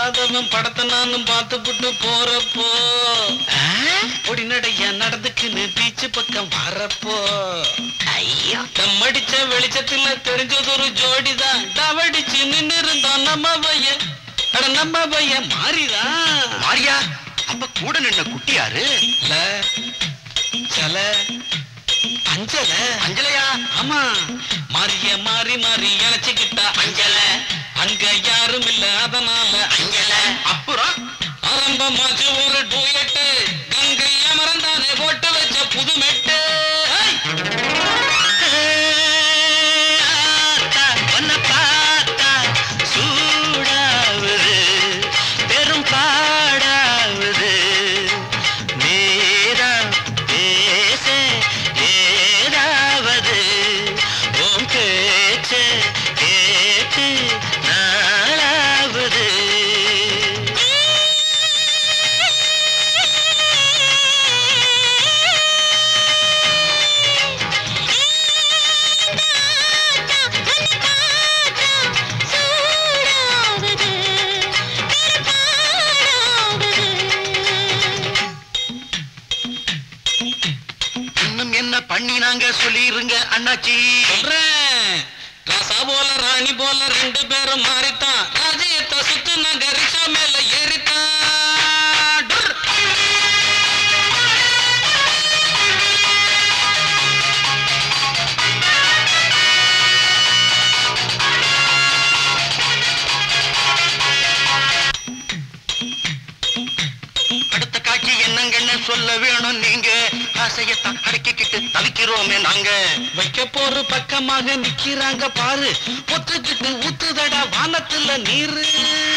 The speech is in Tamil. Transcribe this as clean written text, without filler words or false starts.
இல்லாதவன் படத்தை நானும் பார்த்துப்புட்டு போறப்போ பொடி நடைய நடந்துக்குன்னு பீச்சு பக்கம் வரப்போ ஐயோ தம்மடிச்ச வெளிச்சத்துல தெரிஞ்சது ஒரு ஜோடிதான் டவடிச்சு நின்னு இருந்தான் நம்ம பையன். அட நம்ம பையன் மாறிதான். மாரியா? அப்ப கூட நின்ன குட்டியாரு? சல அஞ்சல. அஞ்சலையா? ஆமா, மாறிய மாறி மாறி இழைச்சுக்கிட்டா அஞ்சல. அங்க யாரும் இல்ல அதனால அஞ்சல. அப்புறம் ஆரம்பமாச்சு ஒரு டூயட்டு, கங்கை அமரந்தானே போட்டு வச்ச புது மெட்டு. ஒன்ன பார்த்தா சூடாவது பெரும் பாடாவது நேரா பேச ஏதாவது உன் பேச்சு கேட்டு நாளாவது. இன்னும் என்ன பண்ணி நாங்க சொல்லிருங்க அண்ணாச்சி. சொல்றேன், ராசா போல ராணி போல ரெண்டு பேரும் மாறித்தான். ராஜ்யத்தை சுத்து நாங்க ரிஷா மேல ஏறித்தான். அடுத்த காட்சி என்னங்கன்னு சொல்ல வேணும் நீங்க. ஆசையத்தான் அடக்கிக்கிட்டு தவிக்கிறோமே நாங்க. வைக்க போற பக்கமாக நிக்கிறாங்க பாரு, பொத்துக்கிட்டு ஊத்துதடா வானத்துல நீரு.